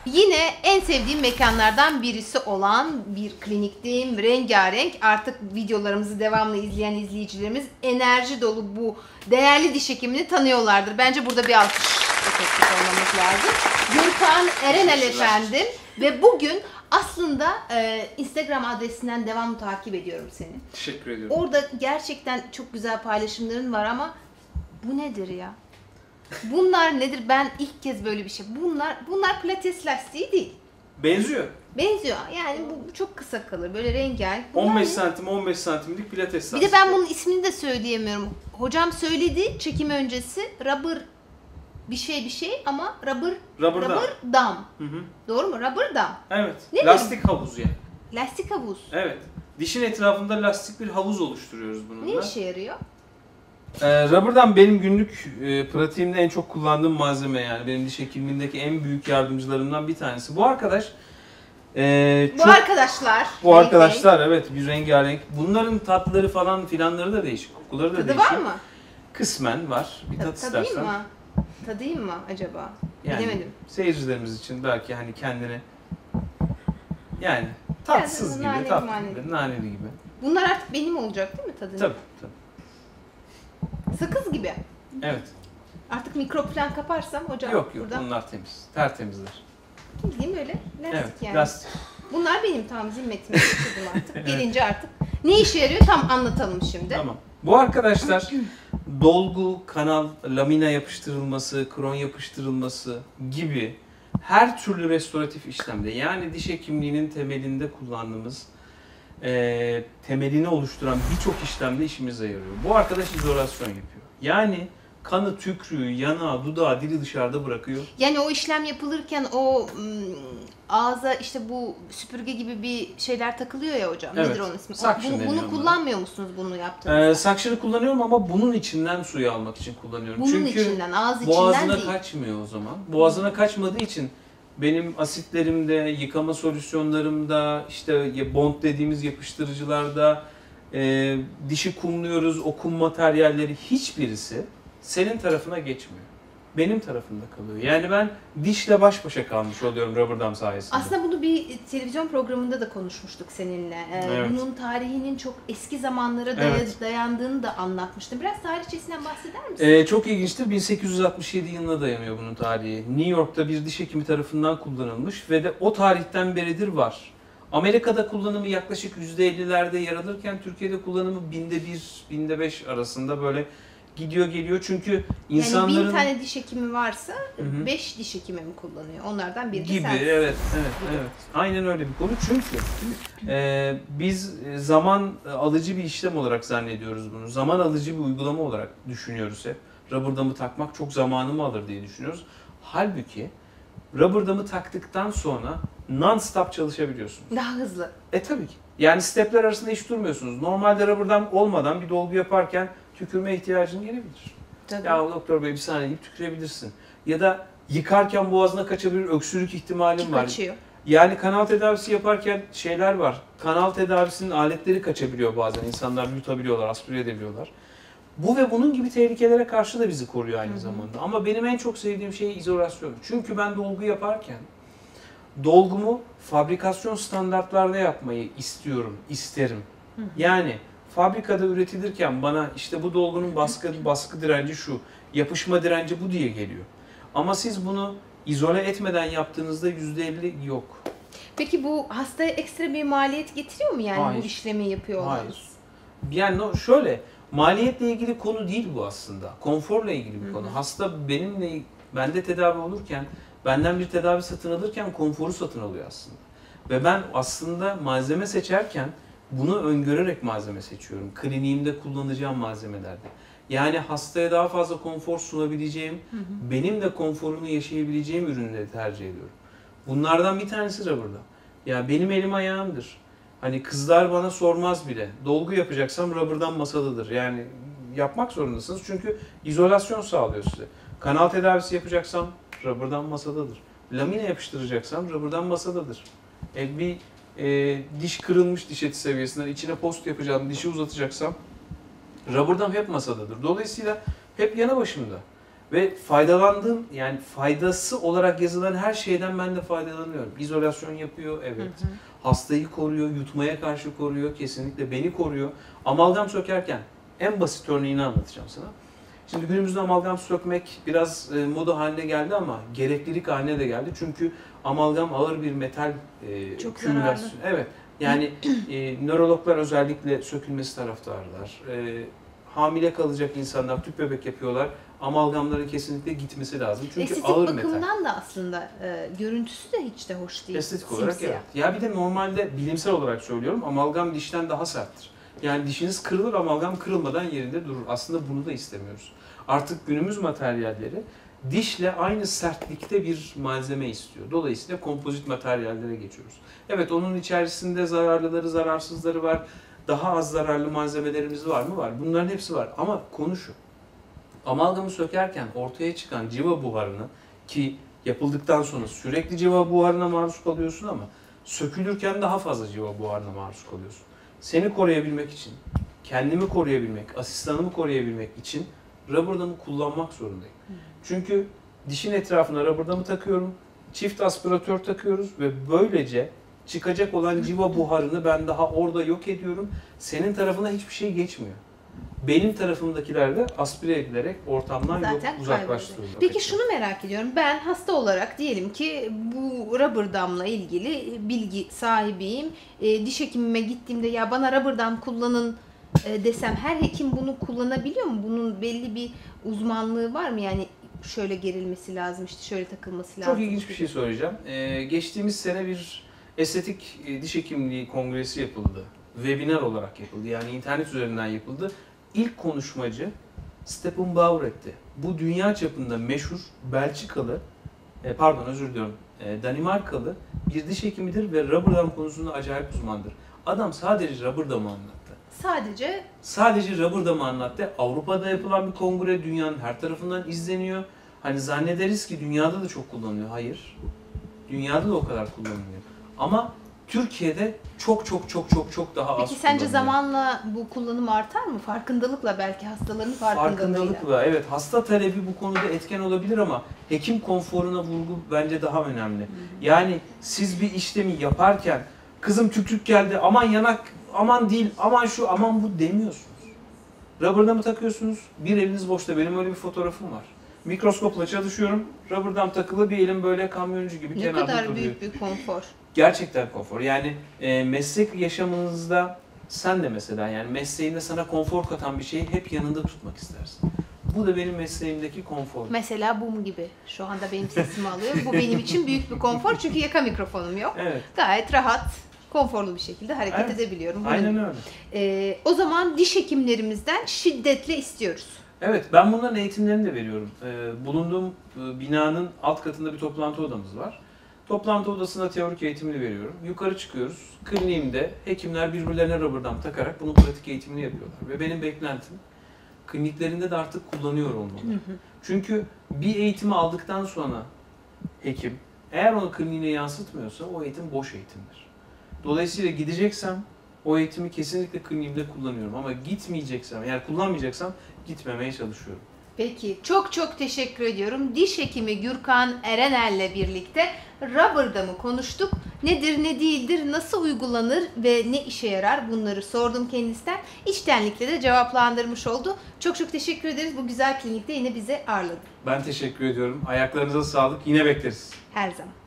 Yine en sevdiğim mekanlardan birisi olan bir klinikteyim. Rengarenk. Artık videolarımızı devamlı izleyen izleyicilerimiz enerji dolu bu değerli diş hekimini tanıyorlardır. Bence burada bir alkış efektif olmamız lazım. Gürkan Erenel efendim ve bugün aslında Instagram adresinden devamlı takip ediyorum seni. Teşekkür ediyorum. Orada gerçekten çok güzel paylaşımların var ama bu nedir ya? Bunlar nedir? Ben ilk kez böyle bir şey. Bunlar pilates lastiği değil. Benziyor. Benziyor. Yani bu çok kısa kalır. Böyle rengarenk. Bunlar 15 ne? santim 15 santimlik pilates Bir lastiği. de ben bunun ismini de söyleyemiyorum. Hocam söyledi çekim öncesi. Rubber bir şey ama rubber dam. Hı hı. Doğru mu? Rubber dam. Evet. Ne lastik havuz yani. Lastik havuz. Evet. Dişin etrafında lastik bir havuz oluşturuyoruz bununla. Ne işe yarıyor? Rubber'dan benim günlük pratiğimde en çok kullandığım malzeme, yani benim diş hekimliğindeki en büyük yardımcılarımdan bir tanesi. Bu arkadaş Bu arkadaşlar evet bir rengarenk. Bunların tatları falan filanları da değişik. Kokuları da tadı değişik. var mı? Kısmen var. Bir tat Tadayım istersen. mı? Tadayım mı acaba? Yani Bilemedim. seyircilerimiz için belki hani kendini yani tatsız gibi, naneli, tatlı maneli. gibi, naneli gibi. Bunlar artık benim olacak değil mi tadını? Tabii tabii. Sakız gibi. Evet. Artık mikrop falan kaparsam hocam Yok buradan bunlar temiz. Tertemizler. bildiğim öyle lastik Evet. yani. Lastik. Bunlar benim tam zimmetime getirdim artık. Evet. Gelince artık. Ne işe yarıyor tam anlatalım şimdi. Tamam. Bu arkadaşlar dolgu, kanal, lamina yapıştırılması, kron yapıştırılması gibi her türlü restoratif işlemde, yani diş hekimliğinin temelinde kullandığımız temelini oluşturan birçok işlemde işimize yarıyor. Bu arkadaş izolasyon yapıyor. Yani kanı, tükrüğü, yanağı, dudağı, dili dışarıda bırakıyor. Yani o işlem yapılırken o ağza işte bu süpürge gibi bir şeyler takılıyor ya hocam. Evet. Nedir onun ismi? Suction deniyor Bunu ona. kullanmıyor musunuz bunu yaptığınızda? Suction'ı kullanıyorum ama bunun içinden suyu almak için kullanıyorum. Bunun Çünkü içinden, ağız içinden boğazına değil. kaçmıyor o zaman. Boğazına kaçmadığı için benim asitlerimde, yıkama solüsyonlarımda, işte bond dediğimiz yapıştırıcılarda, dişi kumluyoruz, o kum materyalleri hiçbirisi senin tarafına geçmiyor. Benim tarafımda kalıyor. Yani ben dişle baş başa kalmış oluyorum Rubber Dam sayesinde. Aslında bunu bir televizyon programında da konuşmuştuk seninle. Evet. Bunun tarihinin çok eski zamanlara Evet. dayandığını da anlatmıştım. Biraz tarihçesinden bahseder misin? Çok ilginçtir. 1867 yılına dayanıyor bunun tarihi. New York'ta bir diş hekimi tarafından kullanılmış ve de o tarihten beridir var. Amerika'da kullanımı yaklaşık %50'lerde yer alırken Türkiye'de kullanımı binde 1, binde 5 arasında böyle gidiyor geliyor. Çünkü insanların... Yani 1000 tane diş hekimi varsa Hı. 5 diş hekimi mi kullanıyor? Onlardan biri de gibi, sensin. evet. Aynen öyle bir konu. Çünkü biz zaman alıcı bir işlem olarak zannediyoruz bunu. Zaman alıcı bir uygulama olarak düşünüyoruz hep. Rubber damı takmak çok zamanımı alır diye düşünüyoruz. Halbuki rubber damı taktıktan sonra non-stop çalışabiliyorsunuz. Daha hızlı. Tabii ki. Yani stepler arasında hiç durmuyorsunuz. Normalde rubber dam olmadan bir dolgu yaparken tükürme ihtiyacın gelebilir. Tabii. Ya doktor bey bir saniye deyip tükürebilirsin. Ya da yıkarken boğazına kaçabilir, öksürük ihtimalin var. Kaçıyor. Yani kanal tedavisi yaparken şeyler var. Kanal tedavisinin aletleri kaçabiliyor bazen. İnsanlar yutabiliyorlar, aspire edebiliyorlar. Bu ve bunun gibi tehlikelere karşı da bizi koruyor aynı zamanda. Ama benim en çok sevdiğim şey izolasyon. Çünkü ben dolgu yaparken dolgumu fabrikasyon standartlarda yapmayı isterim. Yani fabrikada üretilirken bana işte bu dolgunun baskı direnci şu, yapışma direnci bu diye geliyor. Ama siz bunu izole etmeden yaptığınızda %50 yok. Peki bu hastaya ekstra bir maliyet getiriyor mu yani Hayır. bu işlemi yapıyor olmanız? Hayır. Yani şöyle, maliyetle ilgili konu değil bu aslında. Konforla ilgili bir konu. Hasta bende tedavi olurken, benden bir tedavi satın alırken konforu satın alıyor aslında. Ve ben aslında malzeme seçerken bunu öngörerek malzeme seçiyorum. Kliniğimde kullanacağım malzemelerde. Yani hastaya daha fazla konfor sunabileceğim, benim de konforunu yaşayabileceğim ürünleri tercih ediyorum. Bunlardan bir tanesi Rubber'da. Ya benim elim ayağımdır. Hani kızlar bana sormaz bile. Dolgu yapacaksam Rubber'dan masalıdır. Yani yapmak zorundasınız çünkü izolasyon sağlıyor size. Kanal tedavisi yapacaksam Rubber'dan masadadır. Lamine yapıştıracaksam Rubber'dan masadadır. Bir diş kırılmış diş eti seviyesinden içine post yapacağım, dişi uzatacaksam Rubber'dan hep masadadır. Dolayısıyla hep yanı başımda. Ve faydalandığım, yani faydası olarak yazılan her şeyden ben de faydalanıyorum. İzolasyon yapıyor, evet. Hastayı koruyor, yutmaya karşı koruyor, kesinlikle beni koruyor. Amalgam sökerken en basit örneğini anlatacağım sana. Şimdi günümüzde amalgam sökmek biraz moda haline geldi ama gereklilik haline de geldi. Çünkü amalgam ağır bir metal Çok kümülasyon. Evet. Yani nörologlar özellikle sökülmesi taraftarlar. Hamile kalacak insanlar tüp bebek yapıyorlar. Amalgamların kesinlikle gitmesi lazım. Çünkü estetik ağır metal. bakımından da aslında görüntüsü de hiç de hoş değil. Estetik olarak Simsiyah. evet. Ya bir de normalde bilimsel olarak söylüyorum, amalgam dişten daha serttir. Yani dişiniz kırılır, amalgam kırılmadan yerinde durur. Aslında bunu da istemiyoruz. Artık günümüz materyalleri dişle aynı sertlikte bir malzeme istiyor. Dolayısıyla kompozit materyallere geçiyoruz. Evet, onun içerisinde zararlıları, zararsızları var. Daha az zararlı malzemelerimiz var mı? Var. Bunların hepsi var. Ama konu şu. Amalgamı sökerken ortaya çıkan civa buharını, ki yapıldıktan sonra sürekli civa buharına maruz kalıyorsun ama sökülürken daha fazla civa buharına maruz kalıyorsun. Seni koruyabilmek için, kendimi koruyabilmek, asistanımı koruyabilmek için rubber kullanmak zorundayım. Çünkü dişin etrafına rubber takıyorum, çift aspiratör takıyoruz ve böylece çıkacak olan civa buharını ben daha orada yok ediyorum. Senin tarafına hiçbir şey geçmiyor. Benim tarafımdakiler de aspire edilerek ortamdan Zaten yok uzaklaştırılıyor. Peki şunu merak ediyorum. Ben hasta olarak diyelim ki bu rubber damla ilgili bilgi sahibiyim. Diş hekimime gittiğimde ya bana rubber dam kullanın desem her hekim bunu kullanabiliyor mu? Bunun belli bir uzmanlığı var mı? Yani şöyle gerilmesi lazım, işte şöyle takılması lazım. Çok ilginç bir şey söyleyeceğim. Geçtiğimiz sene bir estetik diş hekimliği kongresi yapıldı. Webinar olarak yapıldı. Yani internet üzerinden yapıldı. İlk konuşmacı Stephen Bauret'ti. Bu dünya çapında meşhur Belçikalı, Danimarkalı bir diş hekimidir ve rubber dam konusunda acayip uzmandır. Adam sadece rubber damı anlattı. Sadece rubber damı anlattı. Avrupa'da yapılan bir kongre, dünyanın her tarafından izleniyor. Hani zannederiz ki dünyada da çok kullanılıyor. Hayır. Dünyada da o kadar kullanılıyor. Ama Türkiye'de çok daha az Peki sence kullanılıyor. zamanla bu kullanım artar mı? Farkındalıkla, belki hastaların farkındalığıyla. Farkındalıkla, evet. Hasta talebi bu konuda etken olabilir ama hekim konforuna vurgu bence daha önemli. Yani siz bir işlemi yaparken kızım tükürük geldi, aman yanak, aman değil, aman şu, aman bu demiyorsunuz. Rubber mı takıyorsunuz? Bir eliniz boşta. Benim öyle bir fotoğrafım var. Mikroskopla çalışıyorum. Rubber dam takılı, bir elim böyle kamyoncu gibi Ne kenarda kadar duruyor. büyük bir konfor. Gerçekten konfor. Yani meslek yaşamınızda sen de mesela, yani mesleğinde sana konfor katan bir şeyi hep yanında tutmak istersin. Bu da benim mesleğimdeki konfor. Mesela bu gibi. Şu anda benim sesimi alıyor. Bu benim için büyük bir konfor çünkü yaka mikrofonum yok. Evet. Gayet rahat, konforlu bir şekilde hareket edebiliyorum. Aynen öyle. O zaman diş hekimlerimizden şiddetle istiyoruz. Evet, ben bunların eğitimlerini de veriyorum. Bulunduğum binanın alt katında bir toplantı odamız var. Toplantı odasında teorik eğitimini veriyorum. Yukarı çıkıyoruz. Kliniğimde hekimler birbirlerine rubber dam takarak bunun pratik eğitimini yapıyorlar. Ve benim beklentim kliniklerinde de artık kullanıyor olmalı. Çünkü bir eğitimi aldıktan sonra hekim eğer onu kliniğine yansıtmıyorsa o eğitim boş eğitimdir. Dolayısıyla gideceksem o eğitimi kesinlikle kliniğimde kullanıyorum. Ama gitmeyeceksem, eğer kullanmayacaksam gitmemeye çalışıyorum. Peki, çok teşekkür ediyorum. Diş hekimi Gürkan Erenel'le birlikte rubber damı konuştuk. Nedir, ne değildir, nasıl uygulanır ve ne işe yarar, bunları sordum kendisinden. İçtenlikle de cevaplandırmış oldu. Çok teşekkür ederiz. Bu güzel klinikte yine bizi ağırladı. Ben teşekkür ediyorum. Ayaklarınıza sağlık. Yine bekleriz. Her zaman.